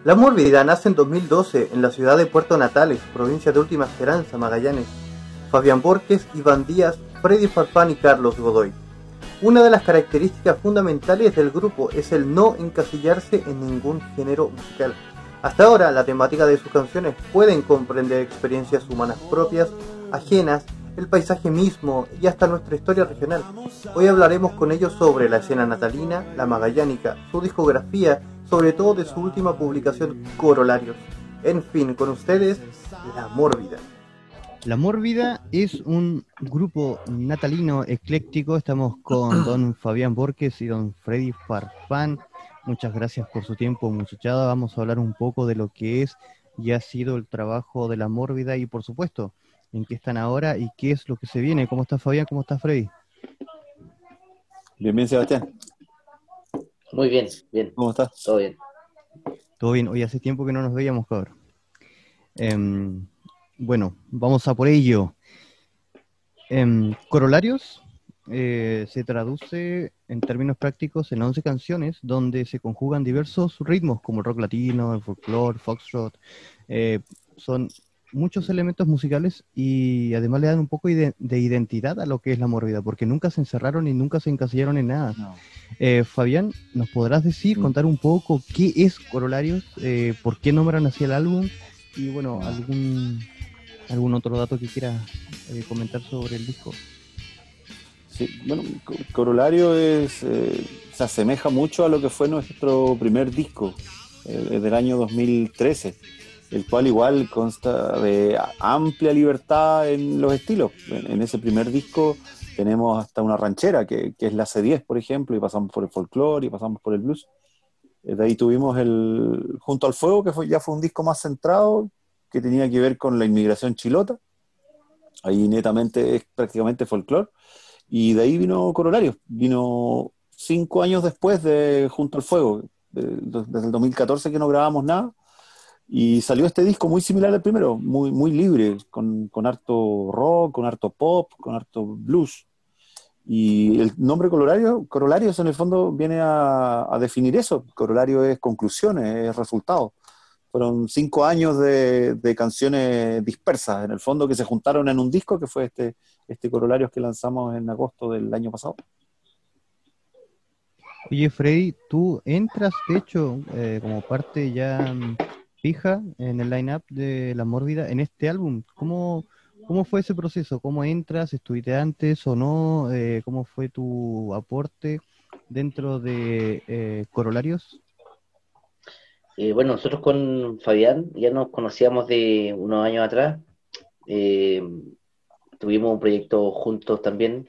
La Mórbida nace en 2012 en la ciudad de Puerto Natales, provincia de Última Esperanza, Magallanes. Fabián Borges, Iván Díaz, Freddy Farfán y Carlos Godoy. Una de las características fundamentales del grupo es el no encasillarse en ningún género musical. Hasta ahora, la temática de sus canciones pueden comprender experiencias humanas propias, ajenas, el paisaje mismo y hasta nuestra historia regional. Hoy hablaremos con ellos sobre la escena natalina, la magallánica, su discografía, sobre todo de su última publicación Corolarios. En fin, con ustedes, La Mórbida. La Mórbida es un grupo natalino ecléctico. Estamos con don Fabián Borges y don Freddy Farfán. Muchas gracias por su tiempo, muchachada. Vamos a hablar un poco de lo que es y ha sido el trabajo de La Mórbida y, por supuesto, en qué están ahora y qué es lo que se viene. ¿Cómo está Fabián? ¿Cómo está Freddy? Bien, Sebastián. Muy bien, bien. ¿Cómo estás? Todo bien. Todo bien. Hoy hace tiempo que no nos veíamos, cabrón. Bueno, vamos a por ello. Corolarios se traduce en términos prácticos en 11 canciones donde se conjugan diversos ritmos como el rock latino, el folclore, foxtrot. Son muchos elementos musicales y además le dan un poco de identidad a lo que es La Mórbida, porque nunca se encerraron y nunca se encasillaron en nada. No. Fabián, ¿nos podrás decir, contar un poco qué es Corolarios, por qué nombran así el álbum y bueno, algún otro dato que quieras comentar sobre el disco? Sí, bueno, Corolario se asemeja mucho a lo que fue nuestro primer disco, del año 2013, el cual igual consta de amplia libertad en los estilos. En ese primer disco tenemos hasta una ranchera, que es la C10, por ejemplo, y pasamos por el folclore y pasamos por el blues. De ahí tuvimos el Junto al Fuego, que ya fue un disco más centrado, que tenía que ver con la inmigración chilota. Ahí netamente es prácticamente folclore. Y de ahí vino Corolarios. Vino 5 años después de Junto al Fuego, desde el 2014 que no grabamos nada. Y salió este disco muy similar al primero, muy, muy libre, con harto rock, con harto pop, con harto blues. Y el nombre Corolarios en el fondo viene a definir eso. Corolario es conclusiones, es resultado. Fueron 5 años de canciones dispersas, en el fondo, que se juntaron en un disco, que fue este Corolarios que lanzamos en agosto del año pasado. Oye, Freddy, tú entras, de hecho, como parte ya fija en el line-up de La Mórbida en este álbum. ¿Cómo fue ese proceso? ¿Cómo entras? ¿Estuviste antes o no? ¿Cómo fue tu aporte dentro de Corolarios? Bueno, nosotros con Fabián ya nos conocíamos de unos años atrás. Eh, Tuvimos un proyecto juntos también.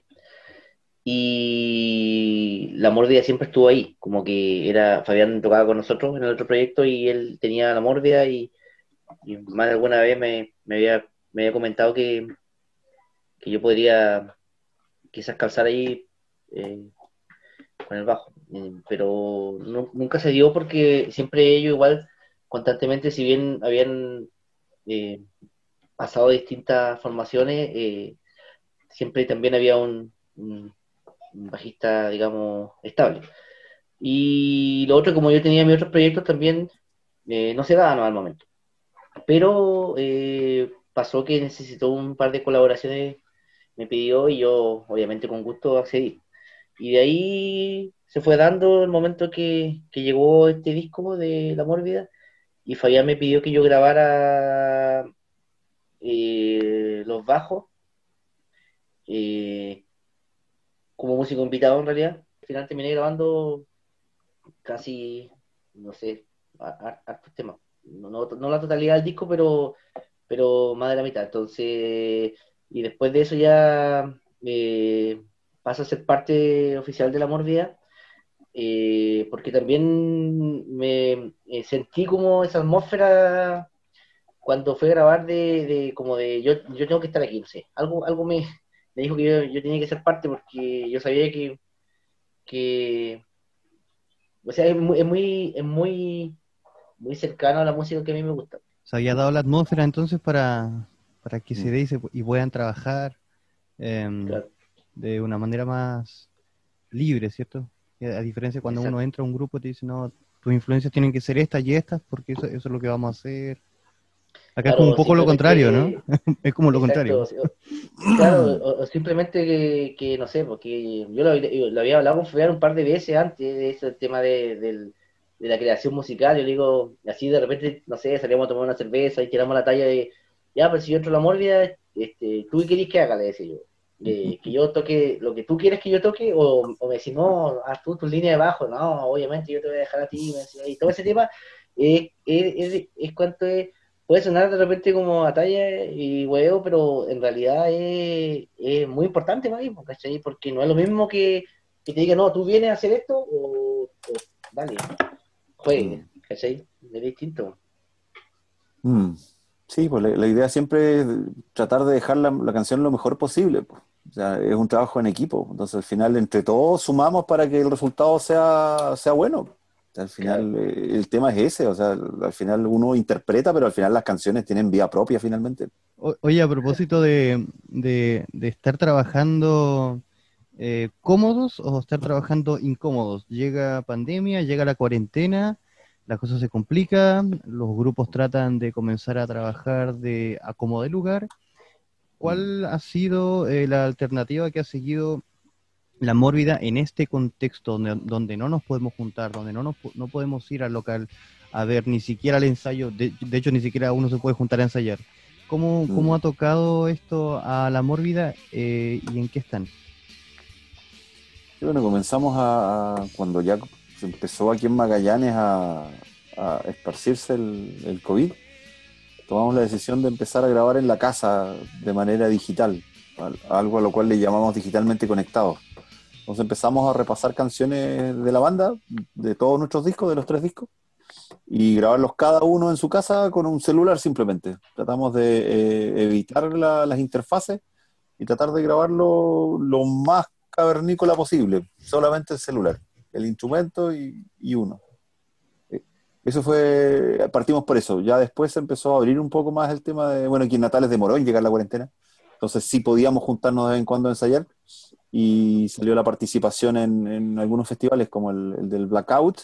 Y La Mórbida siempre estuvo ahí. Como que Fabián tocaba con nosotros en el otro proyecto y él tenía La Mórbida y más de alguna vez me había comentado que yo podría quizás calzar ahí con el bajo. Pero nunca se dio porque siempre ellos igual constantemente, si bien habían eh, pasado distintas formaciones, siempre también había un bajista, digamos, estable. Y lo otro, como yo tenía mis otros proyectos también, no se daban al momento. Pero pasó que necesitó un par de colaboraciones, me pidió y yo obviamente con gusto accedí. Y de ahí se fue dando el momento que llegó este disco de La Mórbida y Fabián me pidió que yo grabara los bajos eh, como músico invitado en realidad. Al final terminé grabando casi, no sé, hartos temas. No la totalidad del disco, pero más de la mitad. Entonces, y después de eso ya paso a ser parte oficial de La Mórbida. Porque también me sentí como esa atmósfera cuando fue a grabar como de yo tengo que estar aquí, no sé, algo me dijo que yo tenía que ser parte porque yo sabía que o sea, muy cercano a la música que a mí me gusta. ¿Se había dado la atmósfera entonces para que se dé y puedan trabajar Claro, de una manera más libre, ¿cierto? A diferencia cuando uno exacto. entra a un grupo te dice, no, tus influencias tienen que ser estas y estas, porque eso es lo que vamos a hacer. Acá es Claro, como un o poco lo contrario, ¿no? simplemente, Es como lo exacto, contrario. claro, o simplemente que, no sé, porque lo había hablado con Fabián un par de veces antes de ese tema de la creación musical. Yo le digo, así de repente, no sé, salíamos a tomar una cerveza y tiramos la talla de, ya, pero si yo entro a la mórbida, ¿tú qué querés que haga? Le decía yo. Que yo toque lo que tú quieres que yo toque, o me decís, no, haz tú tu línea de bajo, no, obviamente yo te voy a dejar a ti, me decía, y todo ese tema es cuanto es. Puede sonar de repente como a talla y huevo, pero en realidad es muy importante para mí, ¿cachai? Porque no es lo mismo que te diga, no, tú vienes a hacer esto o dale, juegue, Mm. ¿cachai? Es distinto. Mm. Sí, pues la idea siempre es tratar de dejar la canción lo mejor posible, pues. O sea, es un trabajo en equipo. Entonces, al final, entre todos sumamos para que el resultado sea bueno. O sea, al Claro. final, el tema es ese. O sea, al final uno interpreta, pero al final las canciones tienen vida propia, finalmente. Oye, a propósito de estar trabajando cómodos o estar trabajando incómodos, llega pandemia, llega la cuarentena, las cosas se complican, los grupos tratan de comenzar a trabajar a como de lugar. Mm. ¿Cuál ha sido la alternativa que ha seguido la Mórbida en este contexto donde no nos podemos juntar, donde no podemos ir al local a ver ni siquiera el ensayo? De hecho, ni siquiera uno se puede juntar a ensayar. ¿Cómo Mm. ha tocado esto a la Mórbida y en qué están? Y bueno, comenzamos cuando ya se empezó aquí en Magallanes a esparcirse el COVID, tomamos la decisión de empezar a grabar en la casa de manera digital, algo a lo cual le llamamos digitalmente conectados. Entonces empezamos a repasar canciones de la banda, de todos nuestros discos, de los 3 discos, y grabarlos cada uno en su casa con un celular simplemente. Tratamos de evitar las interfaces y tratar de grabarlo lo más cavernícola posible, solamente el celular, el instrumento y uno. Eso fue, partimos por eso. Ya después se empezó a abrir un poco más el tema de, bueno, aquí en Natales demoró en llegar la cuarentena, entonces sí podíamos juntarnos de vez en cuando a ensayar y salió la participación en algunos festivales como el del Blackout,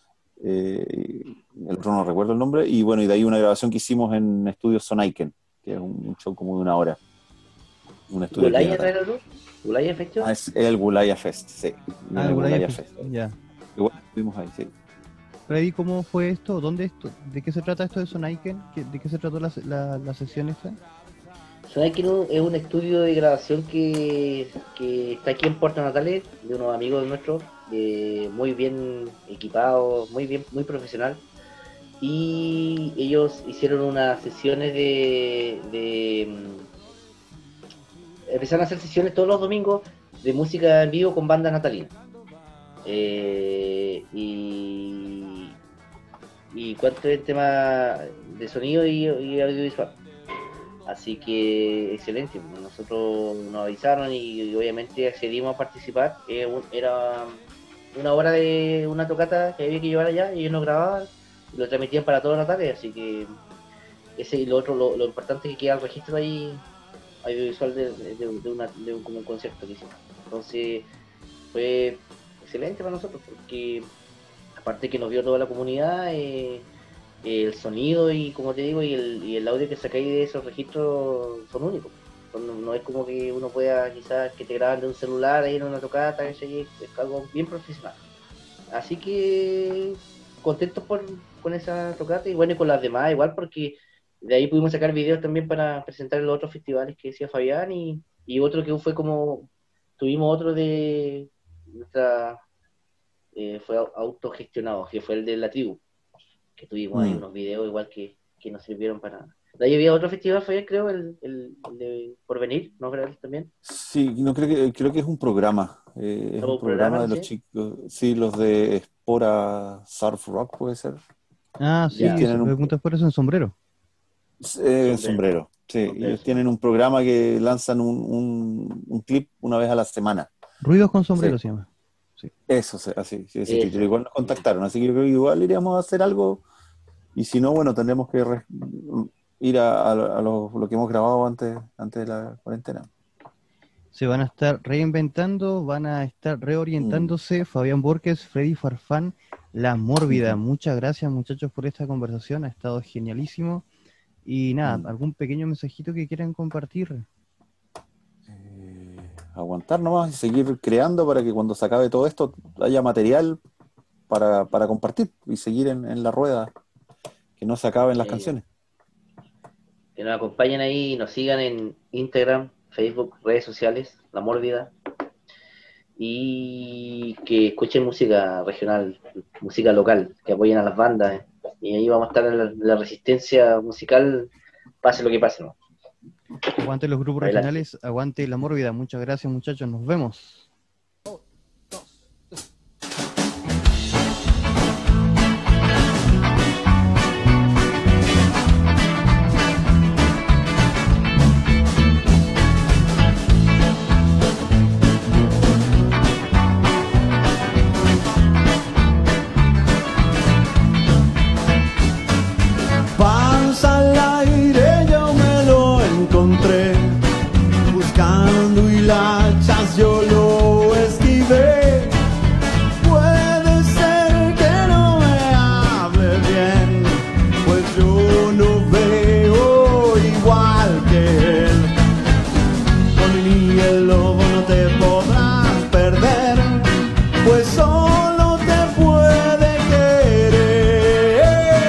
el otro no recuerdo el nombre, y bueno, y de ahí una grabación que hicimos en Estudios Sonaiken, que es un show como de una hora, un estudio aquí de ¿Gulaya Natales. era el otro? ¿Gulaya Festival? Ah, es el Gulaya Fest, sí, Ah, en el el Gulaya Gulaya Fest, Fest. ya. Igual estuvimos ahí, sí. Freddy, ¿cómo fue esto? ¿Dónde esto? ¿De qué se trata esto de Sonaiken? ¿De qué se trató la sesión esta? Sonaiken es un estudio de grabación que está aquí en Puerto Natales, de unos amigos nuestros, muy bien equipados, muy bien, muy profesional. Y ellos hicieron unas sesiones empezaron a hacer sesiones todos los domingos de música en vivo con bandas natalinas. Eh, y, y cuanto es el tema de sonido y audiovisual. Así que excelente, nosotros nos avisaron y obviamente accedimos a participar. Era una hora de una tocata que había que llevar allá y ellos nos grababan y lo transmitían para todos los natales, así que ese y lo otro, lo importante es que queda el registro ahí audiovisual de como un concierto que hicimos. Entonces fue excelente para nosotros porque aparte que nos vio toda la comunidad, el sonido y como te digo y el audio que sacáis de esos registros son únicos. No es como que uno pueda quizás que te graban de un celular ahí en una tocata, es algo bien profesional. Así que contentos con esa tocata y bueno, y con las demás igual porque de ahí pudimos sacar videos también para presentar en los otros festivales que decía Fabián y otro que fue como, tuvimos otro de nuestra, fue autogestionado, que fue el de la tribu, que tuvimos ahí Mm. unos videos igual que nos sirvieron para... De ahí había otro festival, Fabián, creo, el de Porvenir, ¿no creo también? Sí, no creo que es un programa. Es un ¿O programa, programa no de los sé? chicos, sí, los de Spora Surf Rock puede ser. Ah, Ellos sí, Ya, tienen un preguntas por eso en sombrero. sombrero, sombrero, sí, sombrero, ellos tienen sombrero. un programa que lanzan un clip una vez a la semana. Ruidos con sombrero Sí, se llama. Sí. eso, así, sí, ese título. Eso, Igual nos ya. contactaron, así que yo creo que igual iríamos a hacer algo y si no, bueno, tendremos que ir a lo que hemos grabado antes de la cuarentena. Se van a estar reinventando, van a estar Mm. reorientándose Fabián Borges, Freddy Farfán, La Mórbida. Muchas gracias, muchachos, por esta conversación, ha estado genialísimo. Y nada, ¿algún pequeño mensajito que quieran compartir? Aguantar nomás y seguir creando para que cuando se acabe todo esto haya material para compartir y seguir en la rueda, que no se acaben las canciones. Que nos acompañen ahí, nos sigan en Instagram, Facebook, redes sociales, La Mórbida, y que escuchen música regional, música local, que apoyen a las bandas, y ahí vamos a estar en la resistencia musical, pase lo que pase, ¿no? Aguante los grupos Adelante. regionales, aguante La Mórbida. Muchas gracias, muchachos, nos vemos. Panza al aire yo me lo encontré, buscando hilachas yo lo esquivé. Puede ser que no me hable bien, pues yo no veo igual que él. Con ni el lobo no te podrás perder, pues solo te puede querer.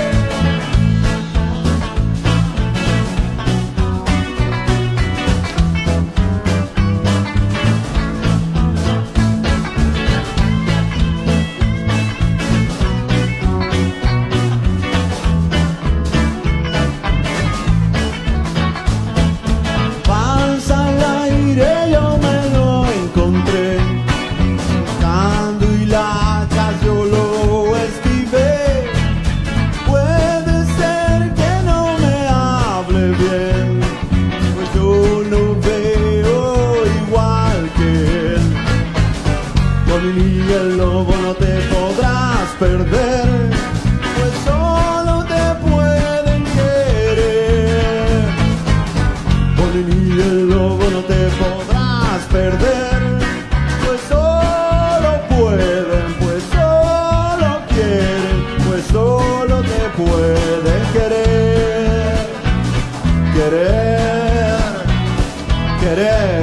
Panza al aire yo me lo encontré, buscando hilachas yo lo esquivé. Puede ser que no me hable bien, pues yo no veo igual que él. Con ni el lobo no te podrás perder, pues solo te pueden querer. Con ni el lobo no te podrás perder, pues solo pueden, pues solo quieren, pues solo te pueden querer, querer, querer.